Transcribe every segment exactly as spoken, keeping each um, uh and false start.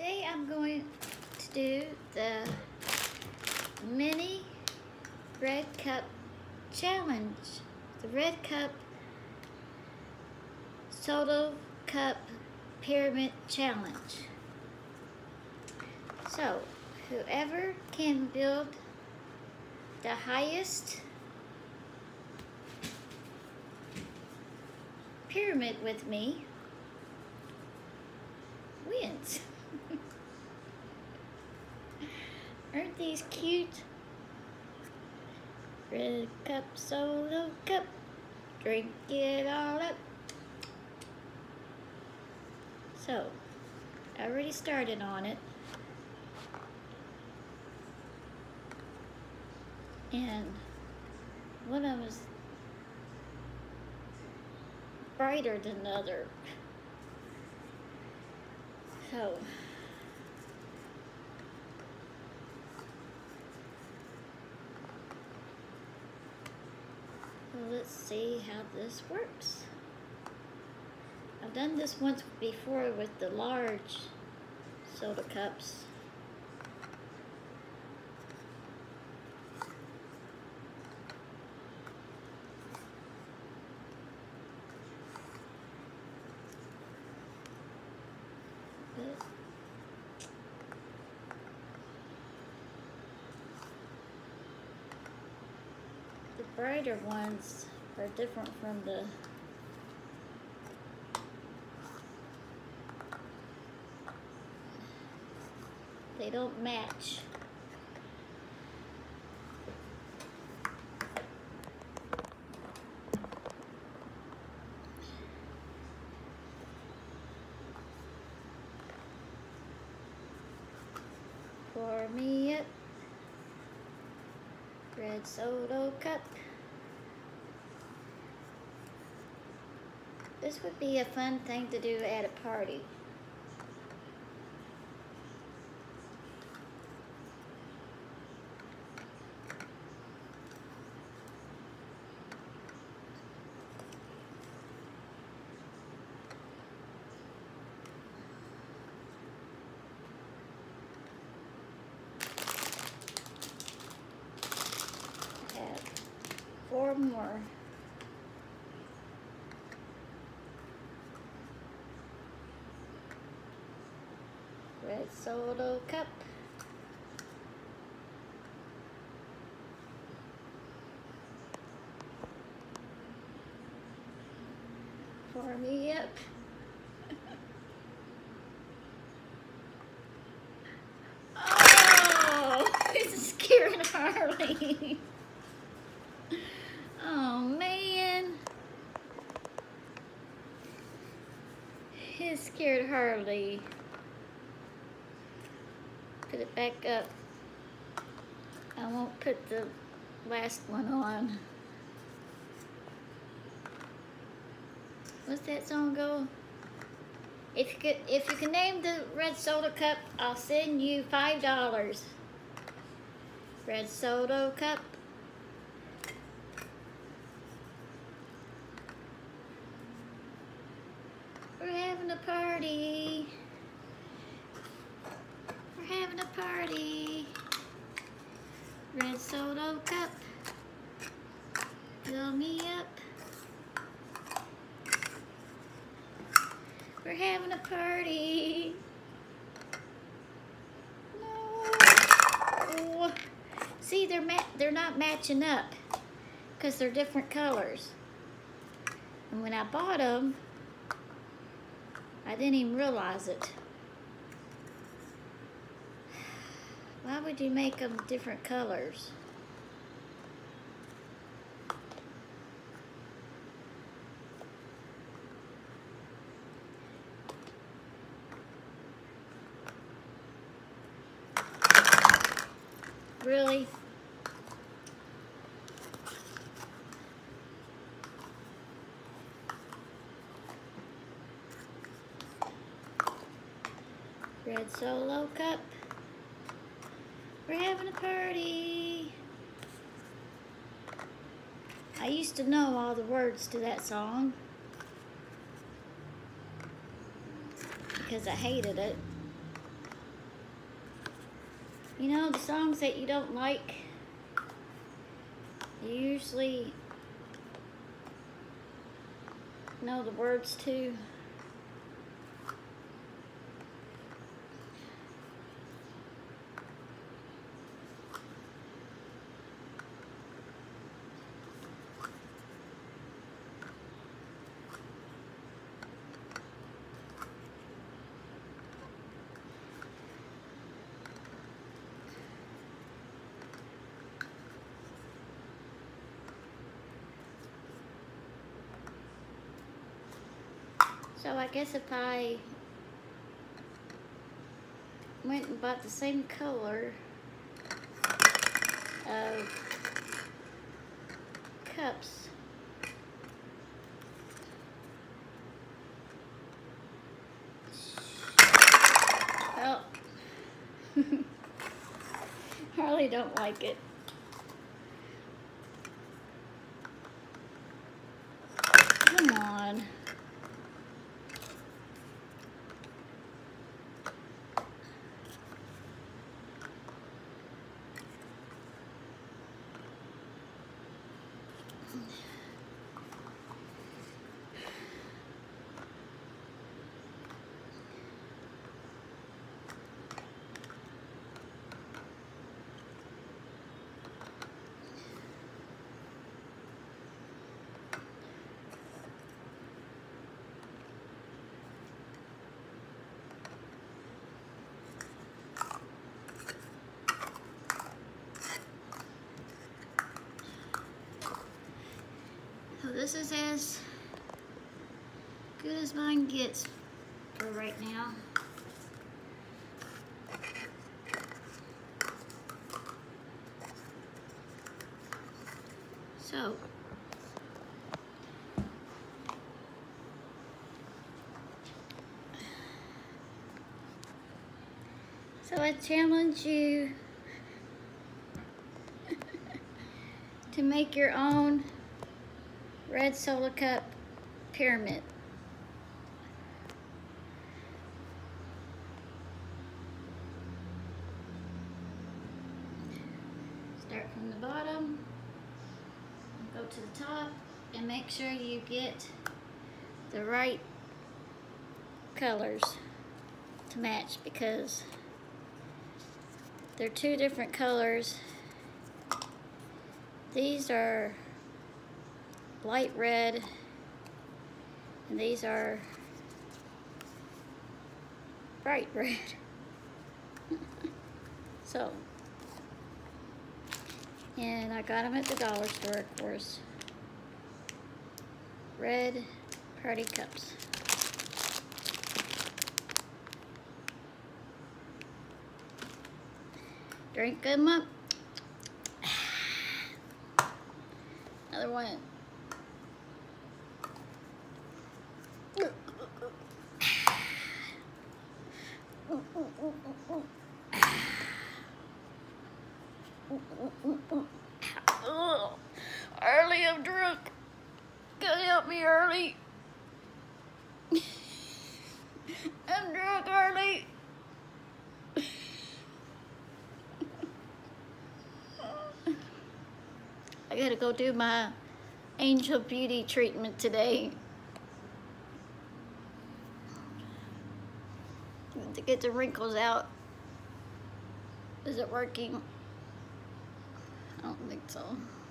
Today I'm going to do the mini red cup challenge. The red cup soda cup pyramid challenge. So whoever can build the highest pyramid with me wins. Aren't these cute? Red cup, solo cup, drink it all up. So, I already started on it. And one of them is brighter than the other. So, well, let's see how this works. I've done this once before with the large soda cups. But the brighter ones are different from the they don't match. Pour me up red soda cup. This would be a fun thing to do at a party. Four more. Red soda cup. Pour me up. Oh, it's scaring Harley. Oh man, it scared Harley. Put it back up. I won't put the last one on. What's that song go? If you could, if you can name the red soda cup, I'll send you five dollars. Red soda cup. We're having a party. We're having a party. Red soda cup. Fill me up. We're having a party. No. Oh. See, they're ma they're not matching up because they're different colors. And when I bought them, I didn't even realize it. Why would you make them different colors? Really? Red solo cup. We're having a party. I used to know all the words to that song because I hated it. You know, the songs that you don't like, you usually know the words to. So I guess if I went and bought the same color of cups, well, Harley don't like it. Come on. So this is as good as mine gets for right now. So, so I challenge you to make your own red Solo Cup pyramid. Start from the bottom, go to the top, and make sure you get the right colors to match, because they're two different colors. These are light red, and these are bright red. So, and I got them at the dollar store, of course. Red party cups. Drink them up. Another one. Oh, Early, I'm drunk. Can you help me, Early? I'm drunk, Early. I gotta go do my Angel Beauty treatment today to get the wrinkles out. Is it working? I don't think so.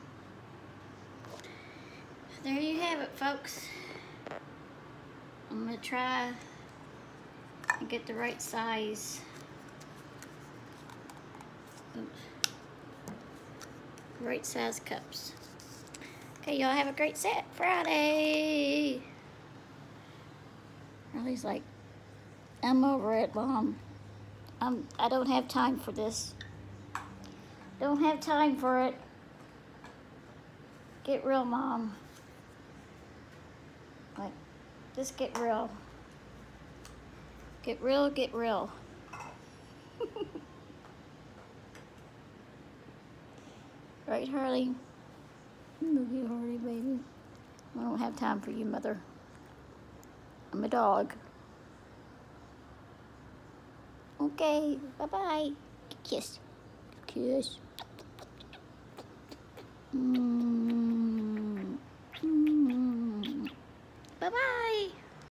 There you have it, folks. I'm gonna try and get the right size. Oops. Right size cups. Okay, y'all have a great set Friday. Riley's like, I'm over it, Mom. I'm, I don't have time for this. Don't have time for it. Get real, Mom. Like, just get real. Get real, get real. Right, Harley? Look at Harley, baby. I don't have time for you, Mother. I'm a dog. Okay, bye-bye. Kiss. Kiss. Mm.